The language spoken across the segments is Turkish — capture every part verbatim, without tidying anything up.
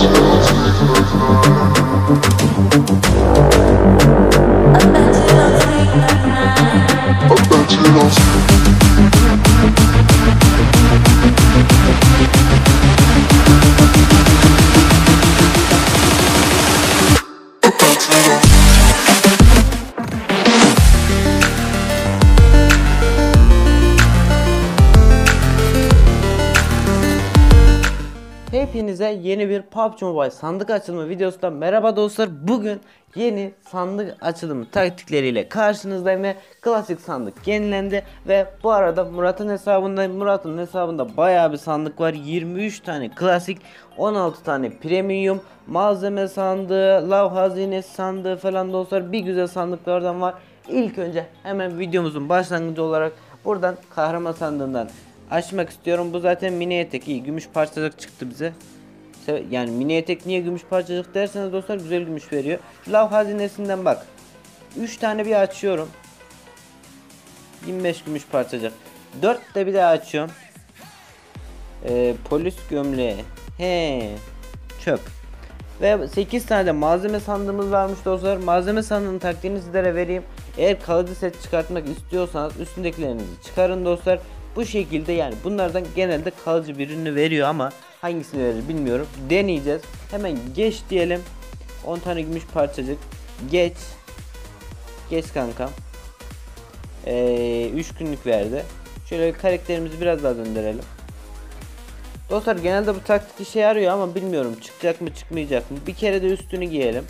Hepinize yeni bir P U B G Mobile sandık açılımı videosundan merhaba dostlar. Bugün yeni sandık açılımı taktikleriyle karşınızdayım ve klasik sandık yenilendi ve bu arada Murat'ın hesabındayım. Murat'ın hesabında bayağı bir sandık var. yirmi üç tane klasik, on altı tane premium, malzeme sandığı, lav hazinesi sandığı falan dostlar, bir güzel sandıklardan var. İlk önce hemen videomuzun başlangıcı olarak buradan kahraman sandığından açmak istiyorum. Bu zaten mini etek, iyi gümüş parçacık çıktı bize. Yani mini etek niye gümüş parçacık derseniz dostlar, güzel gümüş veriyor. Lav hazinesinden bak, üç tane bir açıyorum, yirmi beş gümüş parçacık. dört de bir daha açıyorum. Ee, polis gömleği, he çöp. Ve sekiz tane de malzeme sandığımız varmış dostlar. Malzeme sandığının taktiğini sizlere vereyim. Eğer kalıcı set çıkartmak istiyorsanız üstündekilerinizi çıkarın dostlar. Bu şekilde, yani bunlardan genelde kalıcı birini veriyor ama hangisini verir bilmiyorum. Deneyeceğiz. Hemen geç diyelim. on tane gümüş parçacık. Geç. Geç kankam. Ee, üç günlük verdi. Şöyle karakterimizi biraz daha döndürelim. Dostlar genelde bu taktik işe yarıyor ama bilmiyorum çıkacak mı çıkmayacak mı. Bir kere de üstünü giyelim.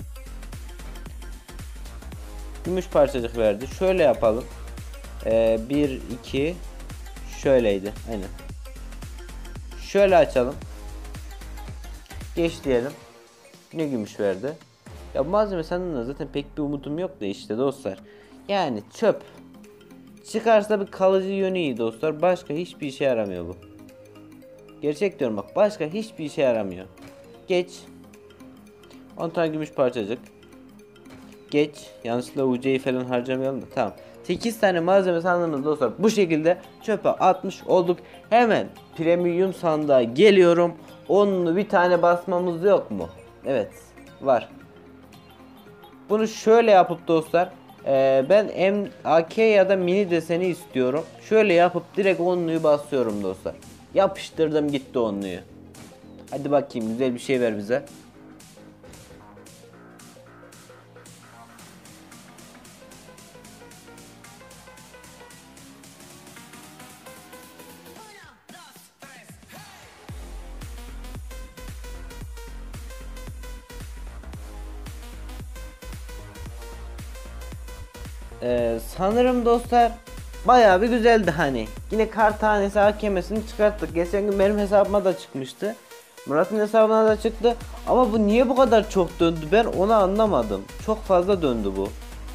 Gümüş parçacık verdi. Şöyle yapalım. Ee, bir iki şöyleydi. Aynen. Şöyle açalım. Geç diyelim. Ne gümüş verdi. Ya malzeme sandığında zaten pek bir umudum yok da işte dostlar. Yani çöp. Çıkarsa bir kalıcı yönü iyi dostlar. Başka hiçbir işe yaramıyor bu. Gerçek diyorum bak, başka hiçbir işe yaramıyor. Geç. on tane gümüş parçacık. Geç. Yanlışlıkla U C'yi falan harcamayalım da tamam. sekiz tane malzeme sandığımız dostlar bu şekilde çöpe atmış olduk. Hemen premium sandığa geliyorum. Onlu bir tane basmamız yok mu? Evet var. Bunu şöyle yapıp dostlar, e, ben M A K ya da mini deseni istiyorum. Şöyle yapıp direkt onluyu basıyorum dostlar. Yapıştırdım gitti onluyu. Hadi bakayım, güzel bir şey ver bize. Ee, sanırım dostlar bayağı bir güzeldi hani. Yine kar tanesi A K M'sini çıkarttık. Geçen gün benim hesabıma da çıkmıştı. Murat'ın hesabına da çıktı. Ama bu niye bu kadar çok döndü, ben onu anlamadım. Çok fazla döndü bu.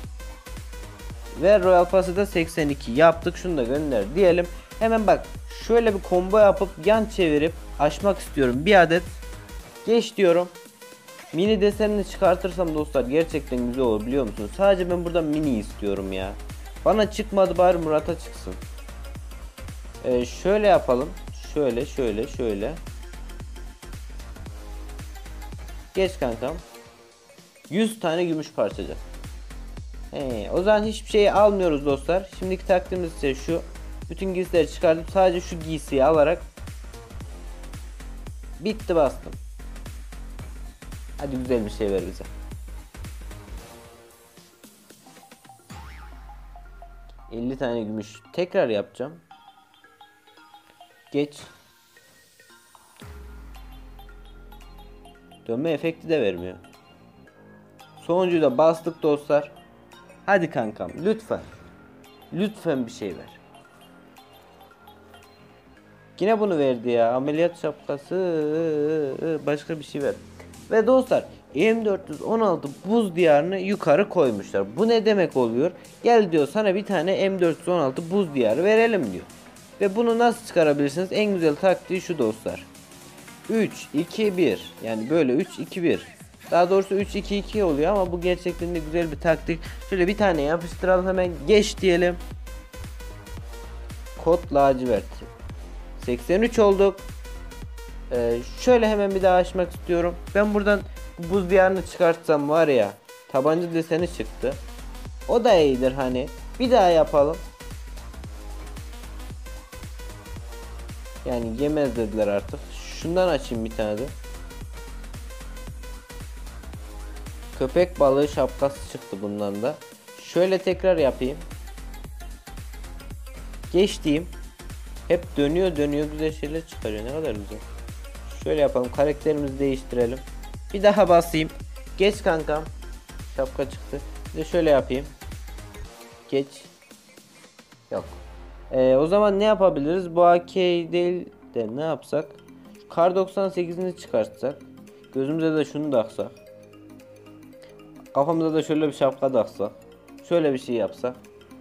Ve Royal Pass'ı da seksen iki yaptık. Şunu da gönder diyelim. Hemen bak, şöyle bir combo yapıp yan çevirip açmak istiyorum bir adet. Geç diyorum. Mini desenini çıkartırsam dostlar gerçekten güzel olur, biliyor musunuz? Sadece ben burada mini istiyorum ya. Bana çıkmadı, bari Murat'a çıksın. Ee, şöyle yapalım. Şöyle şöyle şöyle. Geç kankam. yüz tane gümüş parçacık. He, o zaman hiçbir şeyi almıyoruz dostlar. Şimdiki taktiğimiz ise şu. Bütün giysileri çıkartıp sadece şu giysiyi alarak. Bitti, bastım. Hadi güzel bir şey ver bize. elli tane gümüş. Tekrar yapacağım. Geç. Dönme efekti de vermiyor. Sonuncuyu da bastık dostlar. Hadi kankam lütfen. Lütfen bir şey ver. Yine bunu verdi ya. Ameliyat şapkası. Başka bir şey ver. Ve dostlar M dört yüz on altı buz diyarını yukarı koymuşlar. Bu ne demek oluyor? Gel diyor, sana bir tane M dört yüz on altı buz diyarı verelim diyor. Ve bunu nasıl çıkarabilirsiniz? En güzel taktiği şu dostlar. üç iki bir, yani böyle üç iki bir. Daha doğrusu üç iki iki oluyor ama bu gerçekten de güzel bir taktik. Şöyle bir tane yapıştıralım, hemen geç diyelim. Kod lacivert. seksen üç olduk. Ee, şöyle hemen bir daha açmak istiyorum. Ben buradan bu buz diyarını çıkartsam var ya, tabanca deseni çıktı. O da iyidir hani. Bir daha yapalım. Yani yemez dediler artık. Şundan açayım bir tane de. Köpek balığı şapkası çıktı bundan da. Şöyle tekrar yapayım. Geç diyeyim. Hep dönüyor dönüyor güzel şeyler çıkarıyor. Ne kadar güzel. Şöyle yapalım. Karakterimizi değiştirelim. Bir daha basayım. Geç kankam. Şapka çıktı. Bir de şöyle yapayım. Geç. Yok. Ee, o zaman ne yapabiliriz? Bu A K değil de ne yapsak? Kar doksan sekizini çıkartsak. Gözümüze de şunu taksak. Kafamıza da şöyle bir şapka taksak. Şöyle bir şey yapsak.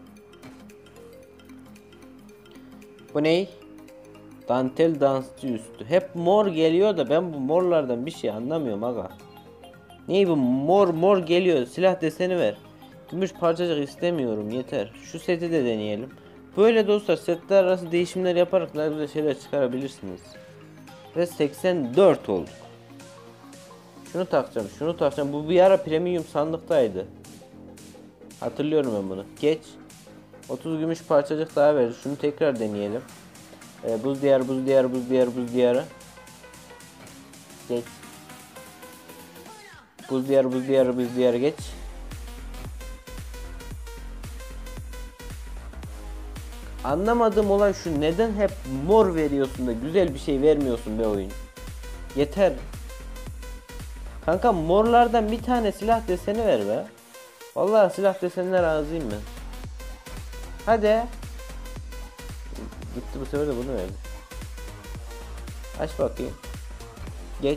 Bu ne? Dantel dansçı üstü. Hep mor geliyor da ben bu morlardan bir şey anlamıyorum aga. Ney bu mor mor geliyor. Silah deseni ver. Gümüş parçacık istemiyorum yeter. Şu seti de deneyelim. Böyle dostlar setler arası değişimler yaparak daha güzel şeyler çıkarabilirsiniz. Ve seksen dört olduk. Şunu takacağım, şunu takacağım. Bu bir ara premium sandıktaydı. Hatırlıyorum ben bunu. Geç. otuz gümüş parçacık daha verir. Şunu tekrar deneyelim. Ee, buz diyarı, buz diyarı, buz diyarı, buz diyarı. Geç. Buz diyarı, buz diyarı, buz diyarı geç. Anlamadığım olan şu, neden hep mor veriyorsun da güzel bir şey vermiyorsun be oyun. Yeter. Kanka morlardan bir tane silah deseni ver be. Vallahi silah desenine razıyım ben. Hadi. Gitti bu sefer de bunu verdi. Aç bakayım. Geç.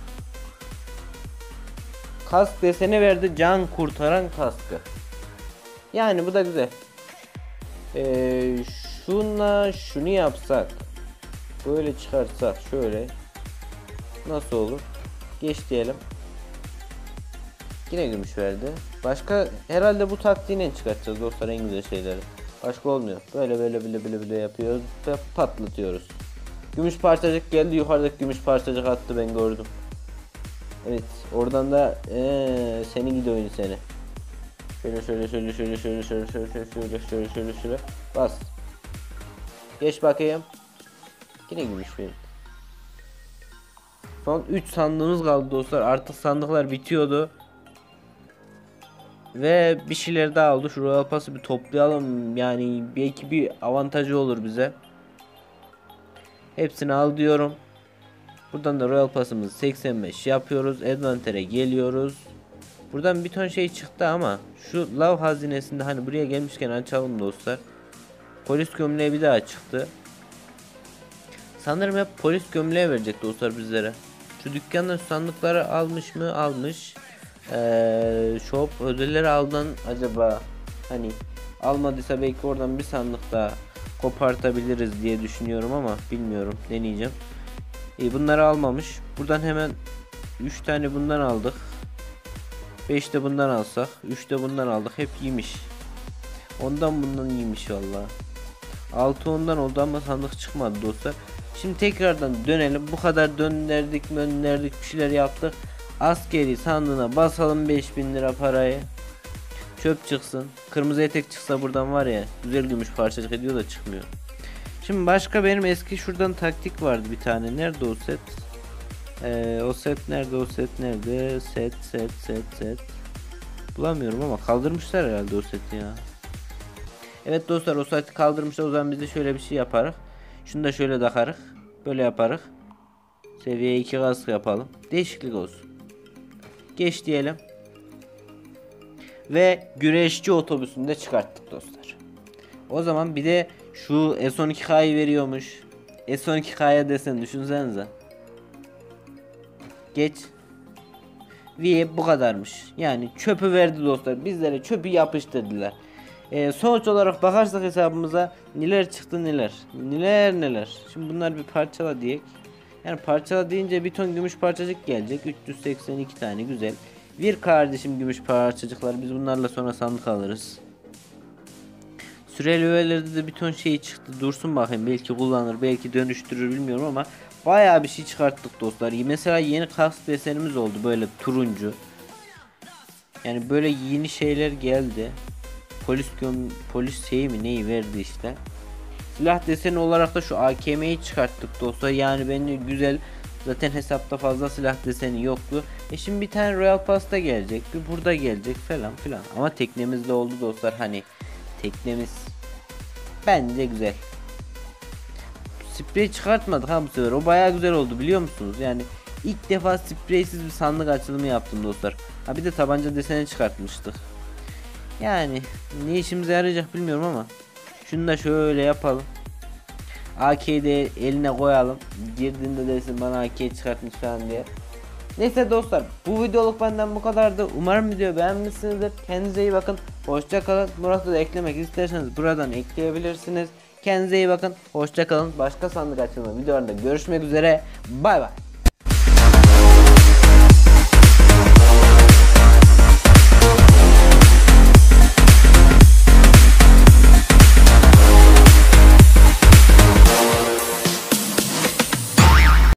Kask deseni verdi, can kurtaran kaskı. Yani bu da güzel. Ee, şunla şunu yapsak. Böyle çıkartsak şöyle. Nasıl olur? Geç diyelim. Yine gümüş verdi. Başka herhalde bu taktiğiyle çıkartacağız dostlar en güzel şeyleri. Başka olmuyor. Böyle böyle böyle böyle böyle yapıyoruz ve patlatıyoruz. Gümüş parçacık geldi, yukarıdaki gümüş parçacık attı, ben gördüm. Evet, oradan da ee, seni gidi oyun seni. Şöyle şöyle şöyle şöyle şöyle şöyle şöyle şöyle şöyle şöyle şöyle şöyle bas. Geç bakayım. Yine gümüş verin. Son üç sandığımız kaldı dostlar. Artık sandıklar bitiyordu. Ve bir şeyler daha oldu. Şu Royal Pass'ı bir toplayalım. Yani belki bir avantajı olur bize. Hepsini al diyorum. Buradan da Royal Pass'ımızı seksen beş yapıyoruz. Adventure'e geliyoruz. Buradan bir ton şey çıktı ama şu lav hazinesinde hani buraya gelmişken açalım dostlar. Polis gömleği bir daha çıktı. Sanırım hep polis gömleği verecek dostlar bizlere. Şu dükkandan sandıkları almış mı? Almış. Ee, shop ödülleri aldan acaba, hani almadıysa belki oradan bir sandık daha kopartabiliriz diye düşünüyorum ama bilmiyorum, deneyeceğim. İyi, bunları almamış. Buradan hemen üç tane bundan aldık. beş de bundan alsak, üç de bundan aldık. Hep iyiymiş. Ondan bundan iyiymiş valla. altı ondan oldu ama sandık çıkmadı dostlar. Şimdi tekrardan dönelim. Bu kadar döndürdük döndürdük bir şeyler yaptık. Askeri sandığına basalım beş bin lira parayı. Çöp çıksın. Kırmızı etek çıksa buradan var ya, güzel gümüş parçacık ediyor da çıkmıyor. Şimdi başka benim eski şuradan taktik vardı bir tane. Nerede o set? Ee, o set nerede? O set nerede? Set set set set. Bulamıyorum ama kaldırmışlar herhalde o seti ya. Evet dostlar, o seti kaldırmışlar. O zaman biz de şöyle bir şey yaparız. Şunu da şöyle takarız. Böyle yaparız. Seviye iki kask yapalım. Değişiklik olsun. Geç diyelim. Ve güreşçi otobüsünde çıkarttık dostlar. O zaman bir de şu S on iki K'yı veriyormuş. S on iki K'ya desen düşünsenize. Geç. Ve bu kadarmış. Yani çöpü verdi dostlar. Bizlere çöpü yapıştırdılar. Ee, sonuç olarak bakarsak hesabımıza neler çıktı neler. Neler neler. Şimdi bunlar bir parçala diyek. Yani parçala deyince bir ton gümüş parçacık gelecek. üç yüz seksen iki tane güzel. Bir kardeşim gümüş parçacıklar. Biz bunlarla sonra sandık alırız. Süreli üyelerde de bir ton şey çıktı. Dursun bakayım. Belki kullanır, belki dönüştürür bilmiyorum ama bayağı bir şey çıkarttık dostlar. Mesela yeni kask desenimiz oldu, böyle turuncu. Yani böyle yeni şeyler geldi. Polis göm polis şeyi mi neyi verdi işte. Silah deseni olarak da şu A K M'yi çıkarttık dostlar. Yani bence güzel. Zaten hesapta fazla silah deseni yoktu. E şimdi bir tane Royal Pass'ta gelecek. Bir burada gelecek falan filan. Ama teknemizde oldu dostlar. Hani teknemiz bence güzel. Sprey çıkartmadık ha bu sefer. O bayağı güzel oldu biliyor musunuz? Yani ilk defa spreysiz bir sandık açılımı yaptım dostlar. Ha bir de tabanca deseni çıkartmıştık. Yani ne işimize yarayacak bilmiyorum ama şunu da şöyle yapalım. A K'yi de eline koyalım. Girdiğinde desin bana A K çıkartmış falan diye. Neyse dostlar, bu videoluk benden bu kadardı. Umarım video beğenmişsinizdir. Kendinize iyi bakın. Hoşça kalın. Murat'ı da eklemek isterseniz buradan ekleyebilirsiniz. Kendinize iyi bakın. Hoşça kalın. Başka sandık açılımı videolarında görüşmek üzere. Bay bay.